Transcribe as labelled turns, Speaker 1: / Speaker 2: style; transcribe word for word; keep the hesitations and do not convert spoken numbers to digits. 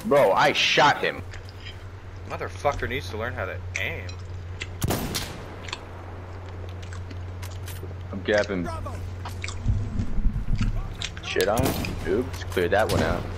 Speaker 1: Bro, I shot him.
Speaker 2: Motherfucker needs to learn how to aim.
Speaker 1: I'm gapping. Shit on him. Oops, cleared that one out.